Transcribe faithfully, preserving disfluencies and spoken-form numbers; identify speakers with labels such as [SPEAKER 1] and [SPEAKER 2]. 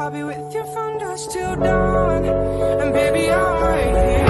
[SPEAKER 1] I'll be with you from dusk till dawn. And baby, I'm right here.